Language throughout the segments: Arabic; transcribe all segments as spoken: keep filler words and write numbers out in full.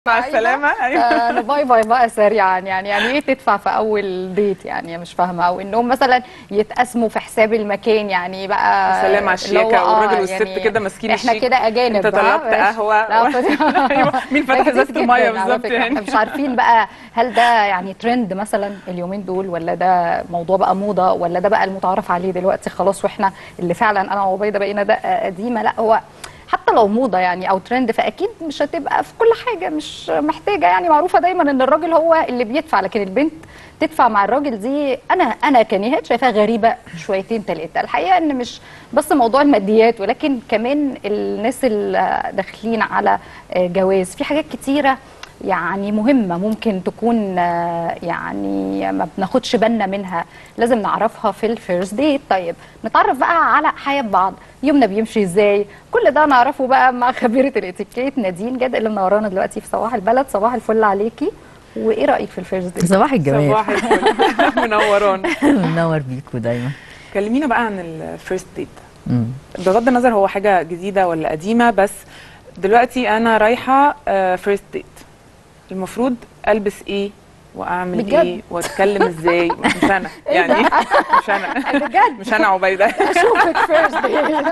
مع السلامة. ايوه انا باي باي بقى سريعا. يعني يعني ايه تدفع في اول ديت؟ يعني مش فاهمه. او انهم مثلا يتقسموا في حساب المكان، يعني بقى سلام على الشياكة والراجل والست يعني كده ماسكين احنا الشيك. كده اجانب. انت طلبت قهوة لا و... ايوه مين فتح ازازة المية بالظبط يعني. يعني. احنا مش عارفين بقى هل ده يعني ترند مثلا اليومين دول، ولا ده موضوع بقى موضه، ولا ده بقى المتعارف عليه دلوقتي خلاص، واحنا اللي فعلا انا وعبيده بقينا ده قديمه. لا، هو حتى لو موضه يعني او ترند، فاكيد مش هتبقى في كل حاجه، مش محتاجه. يعني معروفه دايما ان الراجل هو اللي بيدفع، لكن البنت تدفع مع الراجل دي انا انا كنهاد شايفاها غريبه شويتين ثلاثه. الحقيقه ان مش بس موضوع الماديات، ولكن كمان الناس اللي داخلين على جواز في حاجات كتيره يعني مهمة ممكن تكون يعني ما بناخدش بالنا منها، لازم نعرفها في الفيرست ديت. طيب نتعرف بقى على حياة بعض، يومنا بيمشي ازاي، كل ده نعرفه بقى مع خبيرة الاتيكيت نادين جاد اللي منورانا دلوقتي في صباح البلد. صباح الفل عليكي، وايه رأيك في الفيرست ديت؟ صباح الجمال. صباح الفل. منوران. منور بيكوا دايما. كلمينا بقى عن الفيرست ديت. بغض النظر هو حاجة جديدة ولا قديمة، بس دلوقتي انا رايحة فيرست ديت، المفروض البس ايه واعمل بجد؟ ايه واتكلم ازاي؟ مش انا يعني مش انا بجد مش انا عبيده. اشوفك فيرست ديت.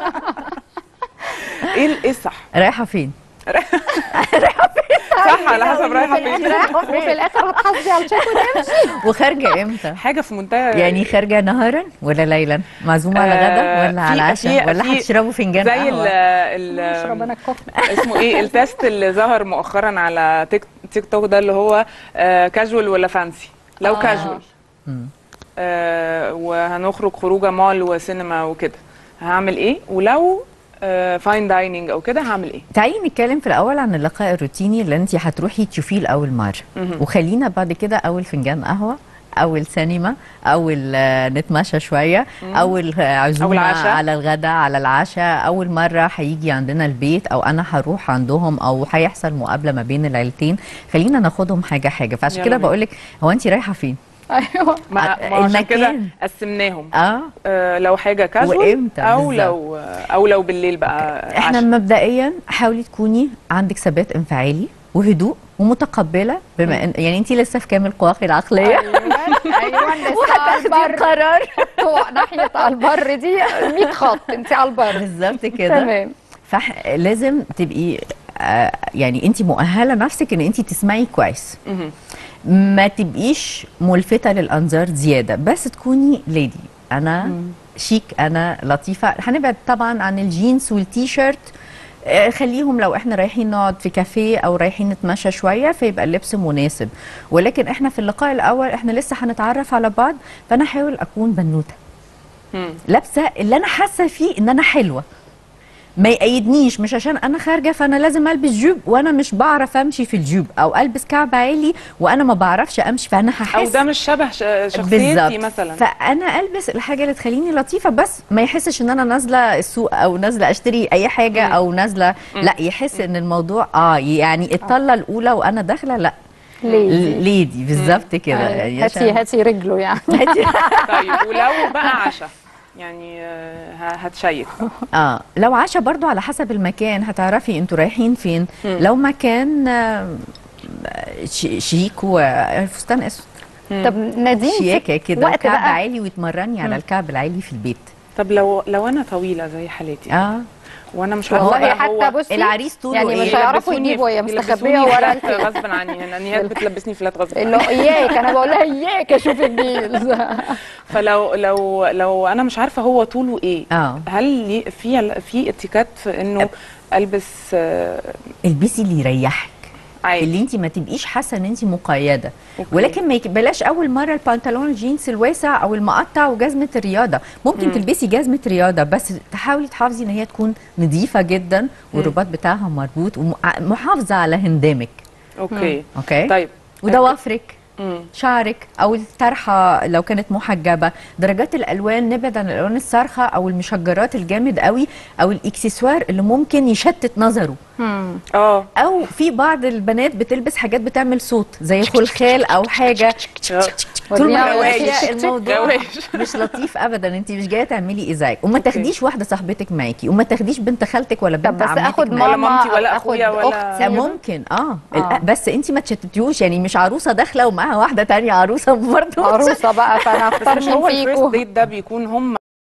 ايه ايه الصح؟ رايحه فين؟ رايحه فين؟ صح، على حسب رايحه فين. وفي الاخر هتحاسبي على الشيك وتمشي. وخارجه امتى؟ حاجه في منتهى يعني خارجه نهارا ولا ليلا؟ معزومه على غدا ولا على عشاء ولا هتشربوا فنجان زي قهوه؟ ال ال اشرب انا الكوفي. اسمه ايه التست اللي ظهر مؤخرا على تيك, تيك توك ده، اللي هو آه كاجوال ولا فانسي. لو آه. كاجوال آه وهنخرج خروجه مول وسينما وكده هعمل ايه، ولو فاين uh, دايننج او كده هعمل ايه؟ تعالي نتكلم في الاول عن اللقاء الروتيني اللي انت هتروحي تشوفيه لاول مره، وخلينا بعد كده اول فنجان قهوه، اول سينما، اول نتمشى شويه، اول عزومه على الغداء، على العشاء، اول مره هيجي عندنا البيت او انا هروح عندهم او هيحصل مقابله ما بين العيلتين. خلينا ناخدهم حاجه حاجه. فعشان كده بقول لك، هو انت رايحه فين؟ ايوه ما عشان كده قسمناهم. آه. اه لو حاجه كاجوال او بالزبط. لو او لو بالليل بقى احنا عشان. مبدئيا حاولي تكوني عندك ثبات انفعالي وهدوء ومتقبله، بما ان يعني انت لسه في كامل قواك العقليه. ايوه ايوه وهتاخدي القرار ناحيه البر دي مية خط، انت على البر بالظبط كده. تمام. فلازم تبقي آه يعني انت مؤهله نفسك ان انت تسمعي كويس، ما تبقيش ملفتة للأنظار زيادة، بس تكوني ليدي. أنا مم. شيك، أنا لطيفة. هنبعد طبعا عن الجينز والتي شيرت، خليهم لو احنا رايحين نقعد في كافيه أو رايحين نتمشى شوية فيبقى اللبس مناسب. ولكن احنا في اللقاء الأول احنا لسه هنتعرف على بعض، فأنا هحاول أكون بنوتة لابسة اللي أنا حاسة فيه إن أنا حلوة، ما يقيدنيش. مش عشان انا خارجه فانا لازم البس جوب وانا مش بعرف امشي في الجوب، او البس كعب عالي وانا ما بعرفش امشي، فانا هحس او ده مش شبه شخصيتي مثلا. فانا البس الحاجه اللي تخليني لطيفه، بس ما يحسش ان انا نازله السوق او نازله اشتري اي حاجه م. او نازله م. لا، يحس ان الموضوع اه يعني الطله الاولى وانا داخله لا ليدي ليدي بالظبط كده. يعني هاتي هاتي رجله يعني. طيب ولو بقى عشاء يعني هتشيك اه لو عشاء برضو على حسب المكان، هتعرفي انتوا رايحين فين. م. لو مكان شيك وفستان اسود، طب نادين شياكه كده كعب عالي وتمرني على الكعب العالي في البيت. طب لو لو انا طويله زي حالتي اه وانا مش والله حتى بصي العريس طوله يعني إيه؟ مش هيعرفوا يجيبوا، هي مستخبيه ورا غصب عني. هنا نهاد بتلبسني فلات غصب عني. اللي اياك انا بقول لها اياك اشوف الجيلز. فلو لو لو انا مش عارفه هو طوله ايه، اه هل في في اتيكات في انه البس آه البسي اللي يريحك عادي، اللي انت ما تبقيش حاسه ان انت مقيده. أوكي. ولكن ما بلاش اول مره البنطلون الجينز الواسع او المقطع وجزمه الرياضه. ممكن مم. تلبسي جزمه رياضه بس تحاولي تحافظي ان هي تكون نظيفه جدا والرباط بتاعها مربوط ومحافظه على هندامك. اوكي مم. اوكي طيب وضوافرك، شعرك او الطرحه لو كانت محجبه، درجات الالوان نبعد عن الالوان الصارخه او المشجرات الجامد قوي او الاكسسوار اللي ممكن يشتت نظره. اه او في بعض البنات بتلبس حاجات بتعمل صوت زي خلخال او حاجه. طول ما روايش. الموضوع روايش. مش لطيف ابدا، انت مش جايه تعملي ازعاج. وما تاخديش واحده صاحبتك معاكي، وما تاخديش بنت خالتك ولا طب بنت بس عمتك اخد معاكي. ولا ماما مامتي ولا أو أخويا اخد ولا- اختي. آه ممكن اه, آه. بس انت ما تشتتيوش، يعني مش عروسه داخله ومعاها واحده تانية عروسه برضه. عروسه بقى، فانا بس اختار مش مين هو الفيرست فيكم؟ ديت ده بيكون هم